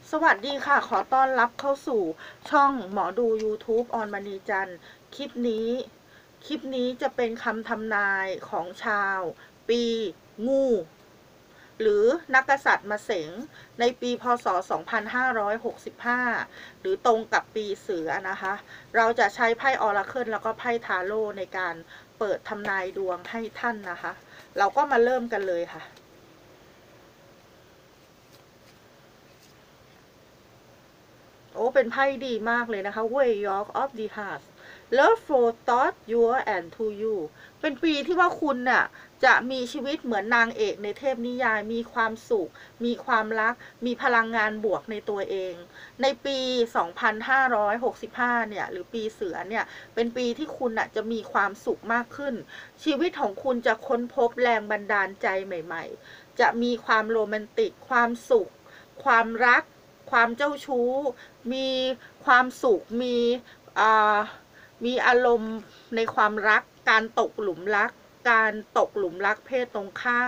สวัสดีค่ะ ขอต้อนรับเข้าสู่ช่องหมอดู YouTube ออนมณีจันทร์คลิปนี้จะเป็นคำทำนายของชาวปีงูหรือนักกษัตริย์มะเสงในปีพ.ศ. 2565 หรือตรงกับปีเสือนะคะ เราจะใช้ไพ่ออราเคิลแล้วก็ไพ่ทาโร่ในการเปิดทำนายดวงให้ท่านนะคะ เราก็มาเริ่มกันเลยค่ะโอ้เป็นไพ่ดีมากเลยนะคะ Way of the Heart Love for thought your and to you เป็นปีที่ว่าคุณน่ะจะมีชีวิตเหมือนนางเอกในเทพนิยายมีความสุขมีความรักมีพลังงานบวกในตัวเองในปี 2565 เนี่ยหรือปีเสือเนี่ยเป็นปีที่คุณน่ะจะมีความสุขมากขึ้นชีวิตของคุณจะค้นพบแรงบันดาลใจใหม่ๆจะมีความโรแมนติกความสุขความรักความเจ้าชู้มีความสุขมีอารมณ์ในความรักการตกหลุมรักเพศตรงข้าม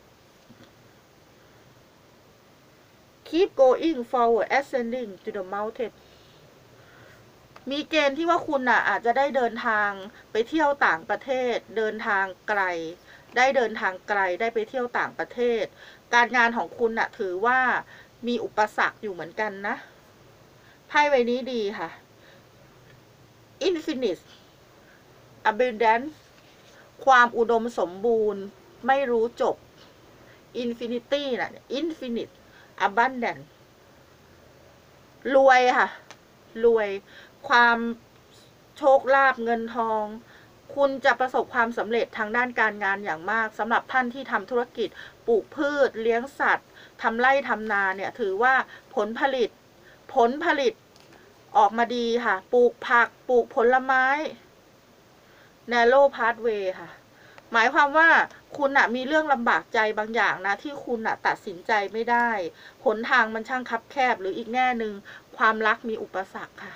keep going forward ascending to the mountain มีเกณฑ์ที่ว่าคุณอาจจะได้เดินทางไปเที่ยวต่างประเทศเดินทางไกลได้ไปเที่ยวต่างประเทศการงานของคุณถือว่ามีอุปสรรคอยู่เหมือนกันนะไพ่ใบนี้ดีค่ะ Infinite Abundance ความอุดมสมบูรณ์ไม่รู้จบ Infinity Infinite Abundance รวยค่ะรวยความโชคลาภเงินทองคุณจะประสบความสำเร็จทางด้านการงานอย่างมากสำหรับท่านที่ทำธุรกิจปลูกพืชเลี้ยงสัตว์ทำไร่ทำนาเนี่ยถือว่าผลผลิตออกมาดีค่ะปลูกผักปลูกผลไม้ Narrow Pathway ค่ะหมายความว่าคุณมีเรื่องลำบากใจบางอย่างนะที่คุณตัดสินใจไม่ได้หนทางมันช่างคับแคบหรืออีกแง่หนึ่งความรักมีอุปสรรคค่ะ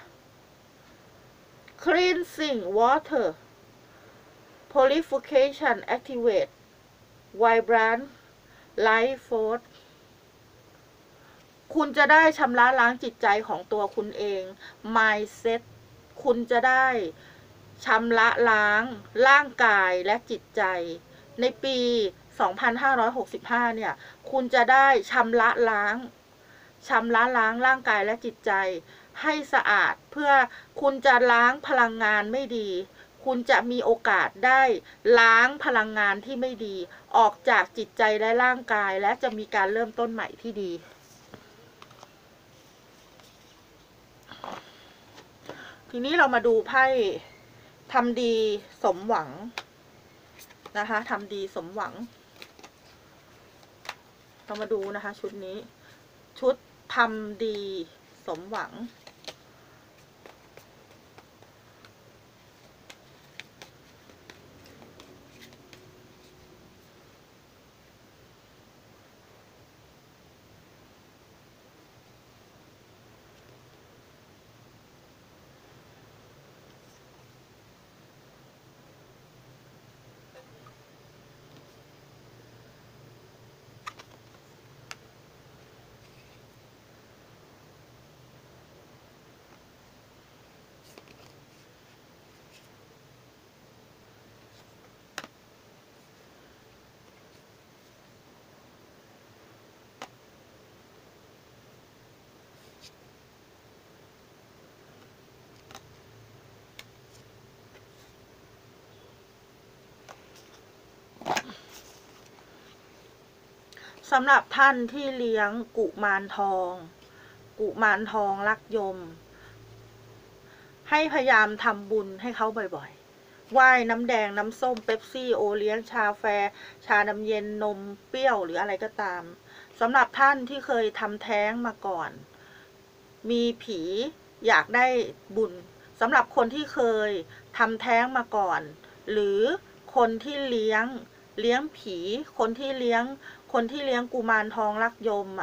Cleansing Water Purification Activate Vibrant Life Force คุณจะได้ชำระล้างจิตใจของตัวคุณเอง Mindset คุณจะได้ชำระล้างร่างกายและจิตใจในปี 2565 เนี่ยคุณจะได้ชำระล้างร่างกายและจิตใจให้สะอาดเพื่อคุณจะล้างพลังงานไม่ดีคุณจะมีโอกาสได้ล้างพลังงานที่ไม่ดีออกจากจิตใจและร่างกายและจะมีการเริ่มต้นใหม่ที่ดีทีนี้เรามาดูไพ่ทำดีสมหวังนะคะทำดีสมหวังเรามาดูนะคะชุดนี้ชุดทำดีสมหวังสำหรับท่านที่เลี้ยงกุมารทองลักยมให้พยายามทำบุญให้เขาบ่อยๆไหว้น้ำแดงน้ำส้มเป๊ปซี่โอเลี้ยงชาแฟชาน้ำเย็นนมเปรี้ยวหรืออะไรก็ตามสำหรับท่านที่เคยทำแท้งมาก่อนมีผีอยากได้บุญสำหรับคนที่เคยทำแท้งมาก่อนหรือคนที่เลี้ยงผีคนที่เลี้ยงกุมารทองลักยม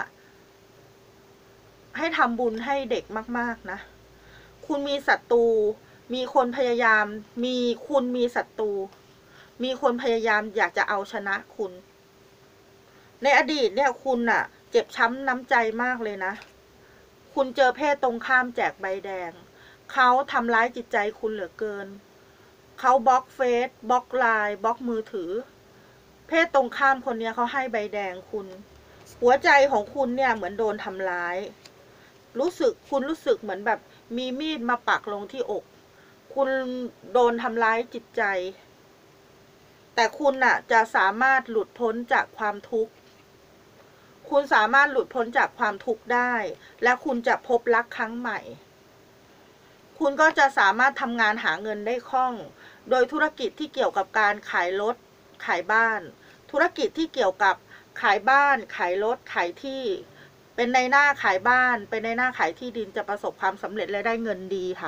ให้ทำบุญให้เด็กมากๆนะคุณมีศัตรูมีคนพยายามมีศัตรูมีคนพยายามอยากจะเอาชนะคุณในอดีตเนี่ยคุณเจ็บช้ำน้ำใจมากเลยนะคุณเจอเพศตรงข้ามแจกใบแดงเขาทำร้ายจิตใจคุณเหลือเกินเขาบล็อกเฟซบล็อกไลน์บล็อกมือถือเพศตรงข้ามคนนี้เขาให้ใบแดงคุณหัวใจของคุณเนี่ยเหมือนโดนทำร้ายคุณรู้สึกเหมือนแบบมีมีดมาปักลงที่อกคุณโดนทำร้ายจิตใจแต่คุณน่ะจะสามารถหลุดพ้นจากความทุกข์คุณสามารถหลุดพ้นจากความทุกข์ได้และคุณจะพบรักครั้งใหม่คุณก็จะสามารถทำงานหาเงินได้คล่องโดยธุรกิจที่เกี่ยวกับการขายรถขายบ้านธุรกิจที่เกี่ยวกับขายบ้านขายรถขายที่เป็นในหน้าขายบ้านเป็นในหน้าขายที่ดินจะประสบความสำเร็จและได้เงินดีค่ะ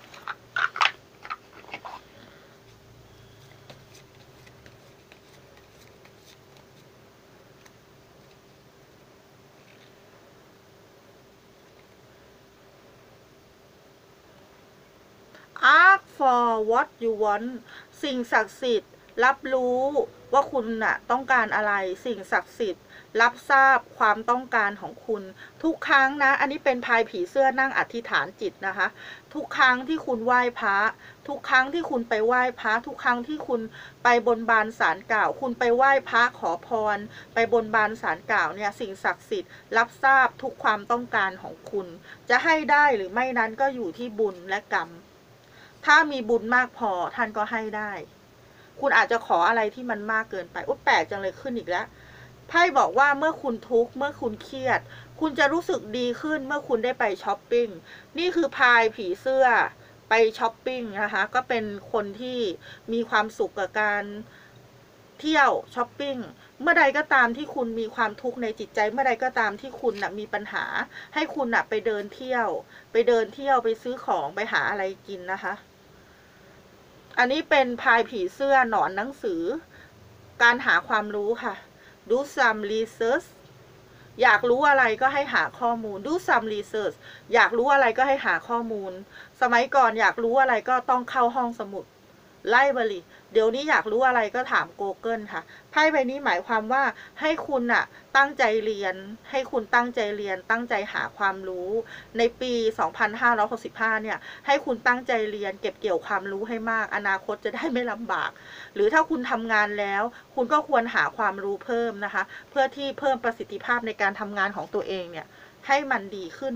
Ask for what you want สิ่งศักดิ์สิทธิ์รับรู้ว่าคุณน่ะต้องการอะไรสิ่งศักดิ์สิทธิ์รับทราบความต้องการของคุณทุกครั้งนะอันนี้เป็นพายผีเสื้อนั่งอธิษฐานจิตนะคะทุกครั้งที่คุณไหว้พระทุกครั้งที่คุณไปไหว้พระทุกครั้งที่คุณไปบนบานศาลกล่าวคุณไปไหว้พระขอพรไปบนบานศาลกล่าวเนี่ยสิ่งศักดิ์สิทธิ์รับทราบทุกความต้องการของคุณจะให้ได้หรือไม่นั้นก็อยู่ที่บุญและกรรมถ้ามีบุญมากพอท่านก็ให้ได้คุณอาจจะขออะไรที่มันมากเกินไปแปลกจังเลยขึ้นอีกแล้วไพ่บอกว่าเมื่อคุณทุกข์เมื่อคุณเครียดคุณจะรู้สึกดีขึ้นเมื่อคุณได้ไปช้อปปิ้งนี่คือพายผีเสื้อไปช้อปปิ้งนะคะก็เป็นคนที่มีความสุขกับการเที่ยวช้อปปิ้งเมื่อใดก็ตามที่คุณมีความทุกข์ในจิตใจเมื่อใดก็ตามที่คุณมีปัญหาให้คุณไปเดินเที่ยวไปซื้อของไปหาอะไรกินนะคะอันนี้เป็นพายผีเสื้อหนอนหนังสือการหาความรู้ค่ะ do some research อยากรู้อะไรก็ให้หาข้อมูล do some research อยากรู้อะไรก็ให้หาข้อมูลสมัยก่อนอยากรู้อะไรก็ต้องเข้าห้องสมุดLibrary เดี๋ยวนี้อยากรู้อะไรก็ถาม Google ค่ะไพ่ใบนี้หมายความว่าให้คุณตั้งใจเรียนให้คุณตั้งใจเรียนตั้งใจหาความรู้ในปี 2565 เนี่ยให้คุณตั้งใจเรียนเก็บเกี่ยวความรู้ให้มากอนาคตจะได้ไม่ลำบากหรือถ้าคุณทำงานแล้วคุณก็ควรหาความรู้เพิ่มนะคะเพื่อที่เพิ่มประสิทธิภาพในการทำงานของตัวเองเนี่ยให้มันดีขึ้น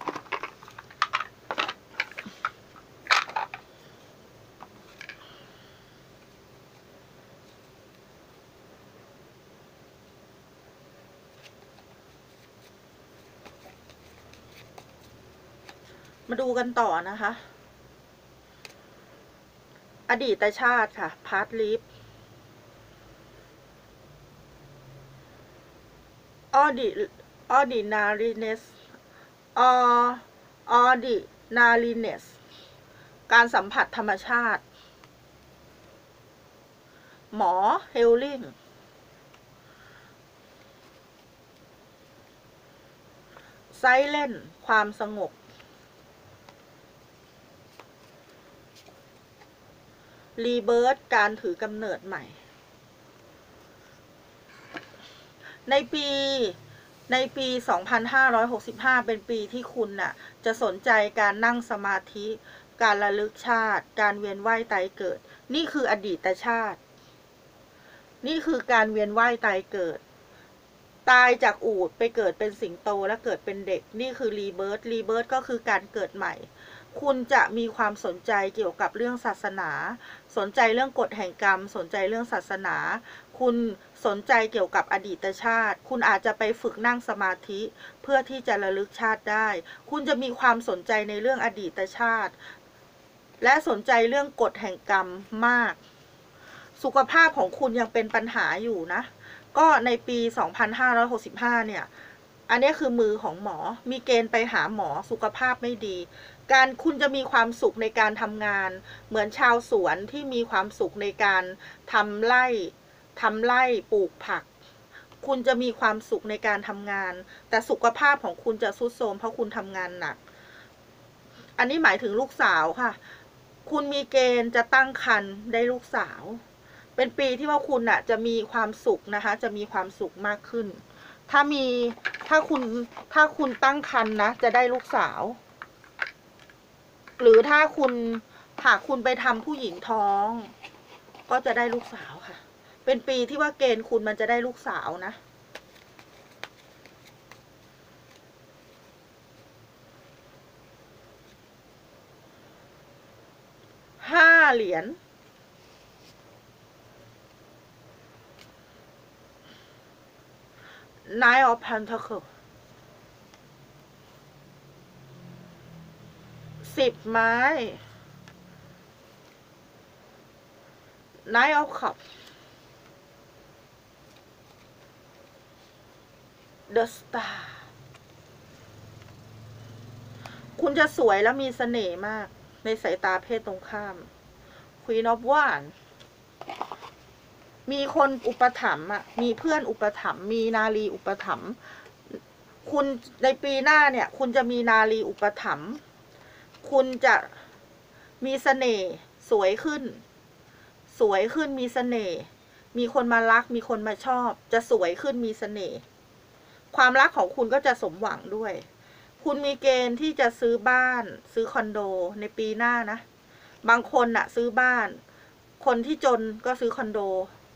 มาดูกันต่อนะคะอดีตชาติค่ะ past life ordinariness ordinariness การสัมผัสธรรมชาติหมอ healing silent ความสงบรีเบิร์ธการถือกำเนิดใหม่ในปี 2565 เป็นปีที่คุณจะสนใจการนั่งสมาธิการระลึกชาติการเวียนว่ายตายเกิดนี่คืออดีตชาตินี่คือการเวียนว่ายตายเกิดตายจากอูฐไปเกิดเป็นสิงโตและเกิดเป็นเด็กนี่คือรีเบิร์ธก็คือการเกิดใหม่คุณจะมีความสนใจเกี่ยวกับเรื่องศาสนาสนใจเรื่องกฎแห่งกรรมสนใจเรื่องศาสนาคุณสนใจเกี่ยวกับอดีตชาติคุณอาจจะไปฝึกนั่งสมาธิเพื่อที่จะระลึกชาติได้คุณจะมีความสนใจในเรื่องอดีตชาติและสนใจเรื่องกฎแห่งกรรมมากสุขภาพของคุณยังเป็นปัญหาอยู่นะก็ในปี 2565 เนี่ยอันนี้คือมือของหมอมีเกณฑ์ไปหาหมอสุขภาพไม่ดีคุณจะมีความสุขในการทำงานเหมือนชาวสวนที่มีความสุขในการทำไร่ปลูกผักคุณจะมีความสุขในการทำงานแต่สุขภาพของคุณจะทรุดโทรมเพราะคุณทำงานหนักอันนี้หมายถึงลูกสาวค่ะคุณมีเกณฑ์จะตั้งครรภ์ได้ลูกสาวเป็นปีที่ว่าคุณจะมีความสุขนะคะจะมีความสุขมากขึ้นถ้าคุณตั้งครรภ์นะจะได้ลูกสาว หรือถ้าหากคุณไปทำผู้หญิงท้อง ก็จะได้ลูกสาวค่ะ เป็นปีที่ว่าเกณฑ์คุณมันจะได้ลูกสาวนะ5 เหรียญNine of Pentacles 10 ไม้ Nine of Cups The Star คุณจะสวยและมีเสน่ห์มากในสายตาเพศตรงข้าม Queen of Wands มีคนอุปถัมภ์มีเพื่อนอุปถัมภ์มีนารีอุปถัมภ์คุณในปีหน้าเนี่ยคุณจะมีนารีอุปถัมภ์คุณจะมีเสน่ห์สวยขึ้นมีเสน่ห์มีคนมารักมีคนมาชอบจะสวยขึ้นมีเสน่ห์ความรักของคุณก็จะสมหวังด้วยคุณมีเกณฑ์ที่จะซื้อบ้านซื้อคอนโดในปีหน้านะบางคนซื้อบ้านคนที่จนก็ซื้อคอนโด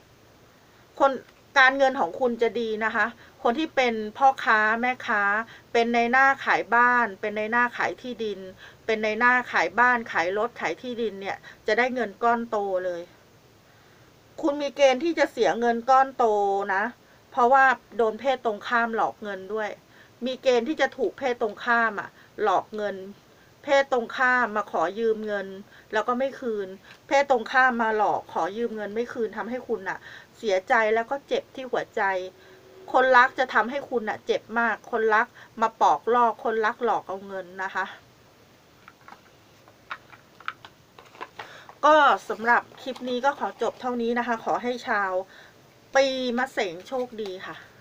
การเงินของคุณจะดีนะคะคนที่เป็นพ่อค้าแม่ค้าเป็นในหน้าขายบ้านเป็นในหน้าขายที่ดินเป็นในหน้าขายบ้านขายรถขายที่ดินเนี่ยจะได้เงินก้อนโตเลยคุณมีเกณฑ์ที่จะเสียเงินก้อนโตนะเพราะว่าโดนเพศตรงข้ามหลอกเงินด้วยมีเกณฑ์ที่จะถูกเพศตรงข้ามหลอกเงินเพศตรงข้ามมาขอยืมเงินแล้วก็ไม่คืนเพศตรงข้ามมาหลอกขอยืมเงินไม่คืนทำให้คุณเสียใจแล้วก็เจ็บที่หัวใจคนรักจะทำให้คุณเจ็บมากคนรักมาปอกลอกคนรักหลอกเอาเงินนะคะก็สำหรับคลิปนี้ก็ขอจบเท่านี้นะคะขอให้ชาวปีมะเสงโชคดีค่ะ